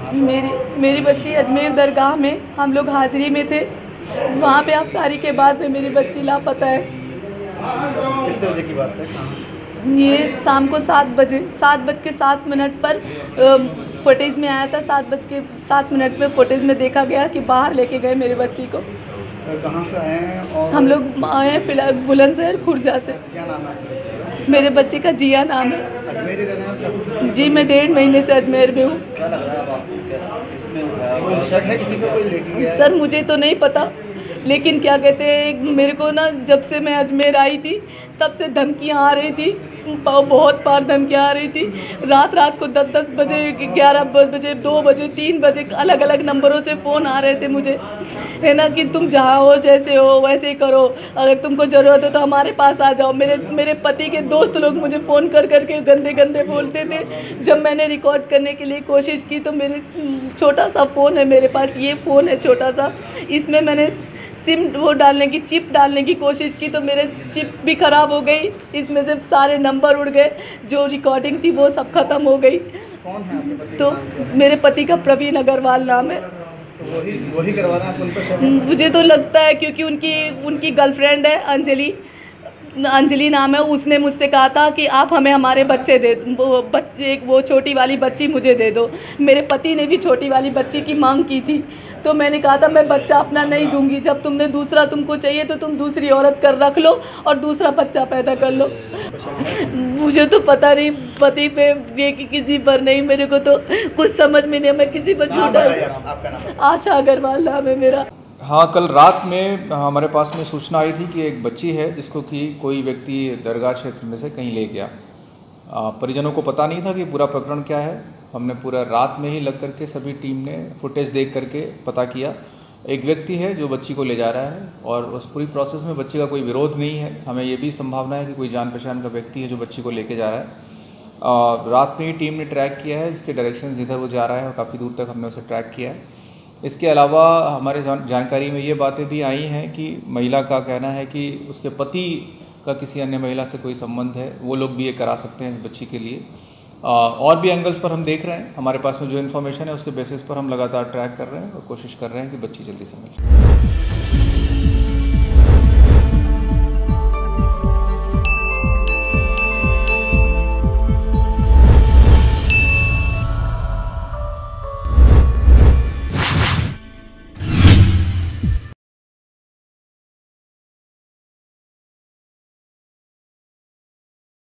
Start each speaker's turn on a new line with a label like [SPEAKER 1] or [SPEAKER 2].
[SPEAKER 1] मेरी बच्ची अजमेर दरगाह में हम लोग हाजिरी में थे, वहाँ पे अफ्तारी के बाद में मेरी बच्ची लापता है।
[SPEAKER 2] कितने बजे की बात है?
[SPEAKER 1] ये शाम को 7:07 पर फुटेज में आया था। 7:07 में फुटेज में देखा गया कि बाहर लेके गए मेरी बच्ची को।
[SPEAKER 2] कहाँ से आए हैं? और
[SPEAKER 1] हम लोग आए हैं फिलहाल बुलंदशहर खुर्जा से।
[SPEAKER 2] क्या नाम है आपके बच्चे का?
[SPEAKER 1] मेरे बच्चे का जिया नाम है।
[SPEAKER 2] अजमेर ही रहना है?
[SPEAKER 1] जी, मैं 1.5 महीने से अजमेर में हूँ।
[SPEAKER 2] क्या लग रहा है अब आपको? किसने उठाया? कोई शक है किसी पे? कोई लेके गया है?
[SPEAKER 1] सर मुझे तो नहीं पता, लेकिन क्या कहते हैं, मेरे को ना जब से मैं अजमेर आई थी तब से धमकियाँ आ रही थी, बहुत बार धमकियाँ आ रही थी। रात को 10 बजे, 11 बजे, 2 बजे, 3 बजे अलग अलग नंबरों से फ़ोन आ रहे थे मुझे, है ना, कि तुम जहाँ हो जैसे हो वैसे ही करो, अगर तुमको ज़रूरत हो तो हमारे पास आ जाओ। मेरे पति के दोस्त लोग मुझे फ़ोन कर के गंदे बोलते थे। जब मैंने रिकॉर्ड करने के लिए कोशिश की तो मेरे छोटा सा फ़ोन है मेरे पास, ये फ़ोन है छोटा सा, इसमें मैंने सिम चिप डालने की कोशिश की तो मेरे चिप भी ख़राब हो गई, इसमें से सारे नंबर उड़ गए, जो रिकॉर्डिंग थी वो सब ख़त्म हो गई।
[SPEAKER 2] कौन है आपके पति?
[SPEAKER 1] तो मेरे पति का प्रवीण अग्रवाल नाम है।
[SPEAKER 2] तो वही करवा रहे हैं आप उन पर शक?
[SPEAKER 1] मुझे तो लगता है क्योंकि उनकी गर्लफ्रेंड है अंजलि नाम है, उसने मुझसे कहा था कि आप हमें हमारे बच्चे वो छोटी वाली बच्ची मुझे दे दो। मेरे पति ने भी छोटी वाली बच्ची की मांग की थी, तो मैंने कहा था मैं बच्चा अपना नहीं दूंगी, जब तुमको चाहिए तो तुम दूसरी औरत कर रख लो और दूसरा बच्चा पैदा कर लो। मुझे तो पता नहीं पति पे ये कि किसी पर नहीं, मेरे को तो कुछ समझ में नहीं, मैं किसी पर झूठा।
[SPEAKER 2] आपका नाम?
[SPEAKER 1] आशा अग्रवाल नाम है मेरा।
[SPEAKER 3] हाँ, कल रात में हमारे पास में सूचना आई थी कि एक बच्ची है जिसको कि कोई व्यक्ति दरगाह क्षेत्र में से कहीं ले गया। परिजनों को पता नहीं था कि पूरा प्रकरण क्या है। हमने पूरा रात में ही लग करके सभी टीम ने फुटेज देख करके पता किया। एक व्यक्ति है जो बच्ची को ले जा रहा है और उस पूरी प्रोसेस में बच्ची का कोई विरोध नहीं है। हमें ये भी संभावना है कि कोई जान पहचान का व्यक्ति है जो बच्ची को लेके जा रहा है। रात में ही टीम ने ट्रैक किया है, इसके डायरेक्शन जिधर वो जा रहा है और काफ़ी दूर तक हमने उसे ट्रैक किया है। इसके अलावा हमारे जानकारी में ये बातें भी आई हैं कि महिला का कहना है कि उसके पति का किसी अन्य महिला से कोई संबंध है, वो लोग भी ये करा सकते हैं इस बच्ची के लिए। और भी एंगल्स पर हम देख रहे हैं, हमारे पास में जो इन्फॉर्मेशन है उसके बेसिस पर हम लगातार ट्रैक कर रहे हैं और कोशिश कर रहे हैं कि बच्ची जल्दी से मिल जाए।